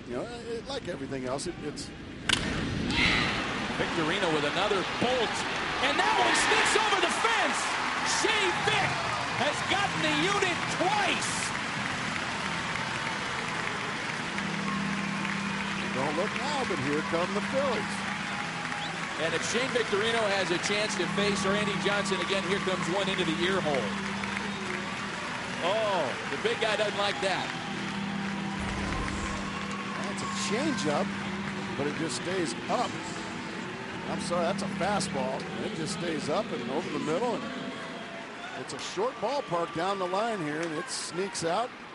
You know, like everything else, it's. Victorino with another bolt, and that one sneaks over the fence. Shea Vic has gotten the unit twice. Don't look now, but here come the Phillies. And if Shane Victorino has a chance to face Randy Johnson again, here comes one into the ear hole. Oh, the big guy doesn't like that. That's a changeup, but it just stays up. I'm sorry, that's a fastball. It just stays up and over the middle, and it's a short ballpark down the line here, and it sneaks out.